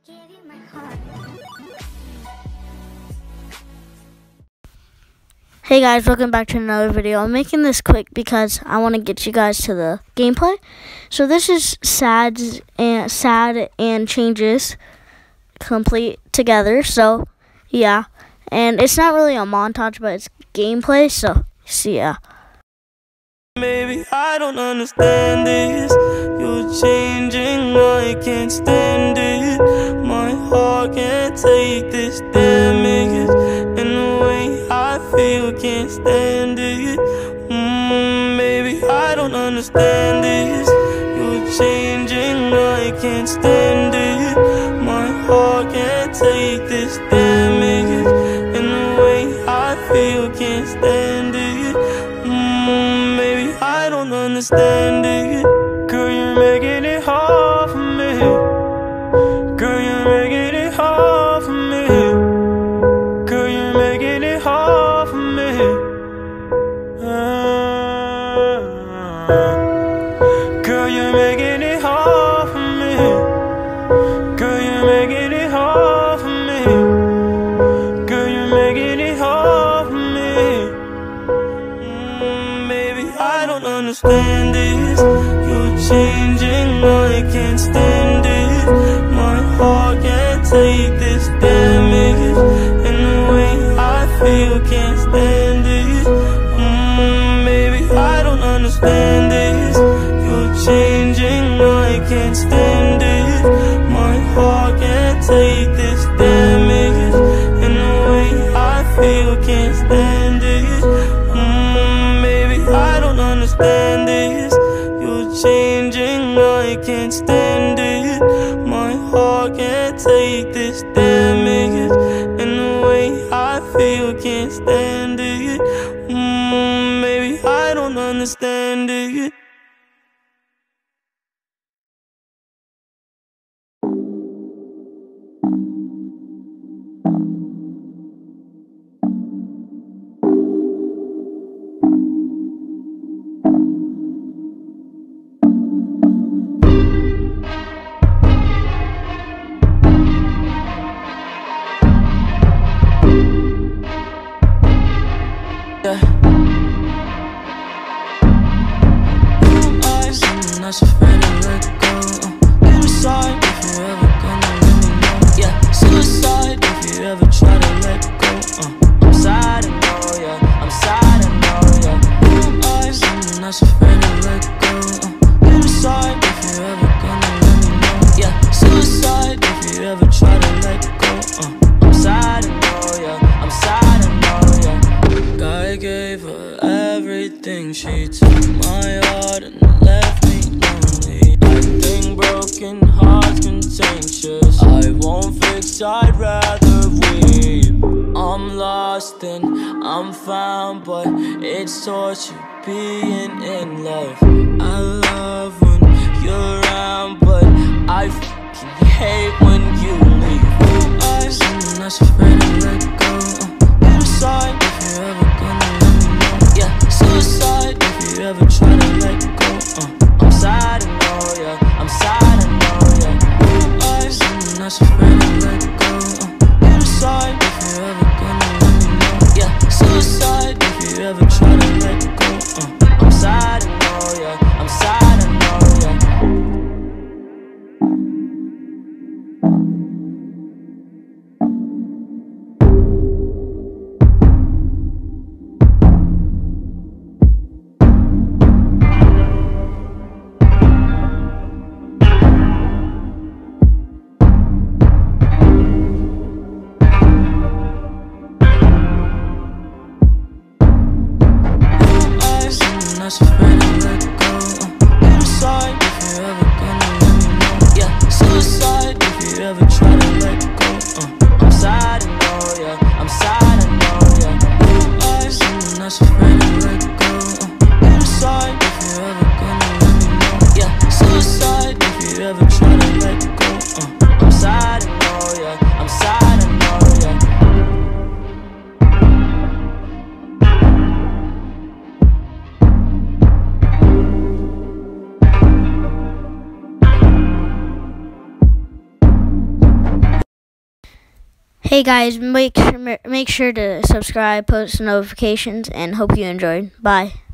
Hey guys, welcome back to another video. I'm making this quick because I want to get you guys to the gameplay. So this is sad and changes complete together. So yeah, and it's not really a montage, but it's gameplay. So yeah. Maybe I don't understand this. You're changing, I can't stand it. My heart can't take this damage. And the way I feel, can't stand it. Maybe I don't understand this. You're changing, I can't stand it. My heart can't take this damage. And the way I feel, can't stand it. Maybe I don't understand it. Girl, you're making it hard for me. Girl, you're making it hard for me. Girl, you're making it hard for me. Girl, you're making it hard for me. Girl, you're making it hard for me. Girl, you're making it hard for me. Maybe I don't understand this. You're changing, I can't stand it. My heart can't take this damage. And the way I feel, can't stand it. Maybe I don't understand this. You're changing, I can't stand it. My heart can't take this damage. And the way I feel, can't stand it. Maybe I don't understand this. You're changing, I can't stand it. My heart can't take this damage. And the way I feel, can't stand it. Maybe I don't understand it. I'm afraid to let go. Inside, if you're ever gonna let me know. Yeah, suicide, if you ever try to let go. I'm sad, I know, yeah. I'm sad, I know, yeah. Who am I? Someone that's afraid to let go. Inside, if you're ever gonna let me know. Yeah, suicide, if you ever try to let go. I'm sad, I know, yeah. I'm sad, I know, yeah. God gave her everything. She took my heart and left me lonely. I think broken hearts contagious. I won't fix, I'd rather weep. I'm lost and I'm found, but it's torture being in love. I love when you're around, but I fucking hate when you leave. I'm someone that's afraid to let go. Inside, if you're ever gonna let me know. Yeah, suicide, if you ever try to let go. I'm sad, I know, yeah. I'm sad, I know, yeah. I'm someone that's afraid to let go. Inside, if you ever gonna let me know. Yeah, suicide, if you ever try to let go. I'm sad, I know, yeah. I'm sad, I know, yeah. Hey guys, make sure to subscribe, post notifications, and hope you enjoyed. Bye.